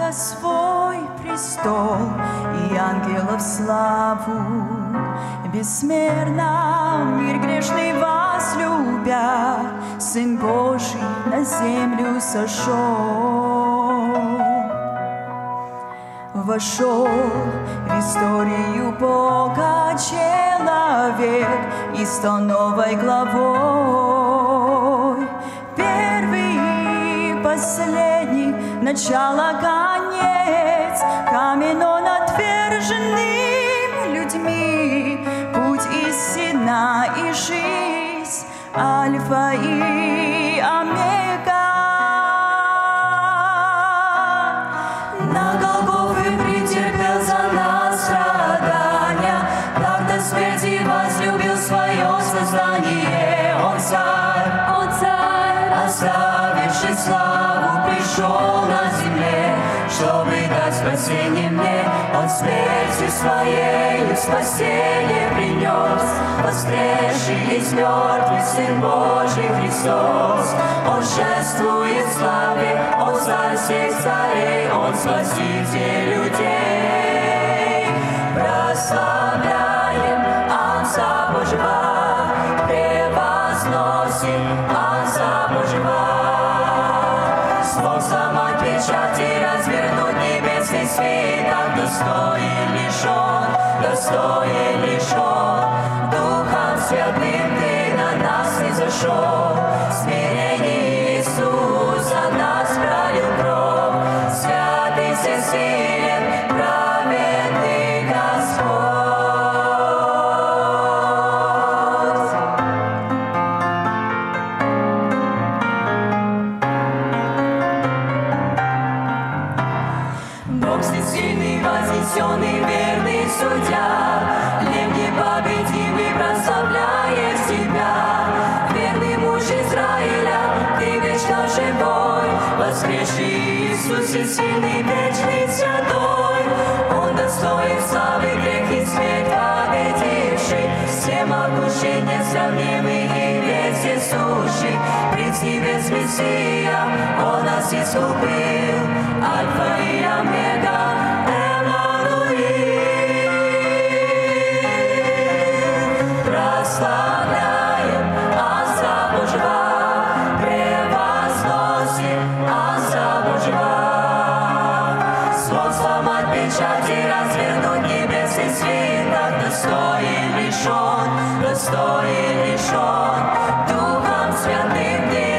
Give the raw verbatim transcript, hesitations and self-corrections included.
на свой престол и ангелов славу. Бессмертно мир грешный вас любя, Сын Божий на землю сошел. Вошел в историю Бога человек и стал новой главой. Первый и последний, начало, конец, камень он отверженным людьми, путь истина и жизнь, альфа и омега. На Голгофе претерпел за нас страдания, так до смерти возлюбил свое создание. Он царь, он царь, оставивший славу, пришел на земле, чтобы дать спасение мне. Он смертью своей спасение принес, воскресший из мертвых Сын Божий Христос. Он шествует в славе, Он царь всех царей, Он спаситель людей. Прославляем Отца Божьего, превозносим Отца Божьего. Смог сломать печати, развернуть небесный свиток, достоин лишь Он, достоин лишь Он. Духом Святым Ты на нас низошел, смирение Иисус за нас пролил кровь. Святый всесилен, праведный Господь. Бог всесильный, вознесенный, верный судья, лев непобедимый прославляет Тебя. Верный муж Израиля, Ты вечно живой, воскресший Иисус, всесильный, вечный, святой. Он достоин славы, грех и смерть победивший, всемогущий, несравнимый и вездесущий. Принц небес Мессия, Он нас искупил, Альфа и Омега, Эммануил. Прославляем Отца Божьего, превозносим Отца Божьего. Смог сломать печати, развернуть небесный свиток, достоин лишь Он, достоин лишь Он. Духом Святым Ты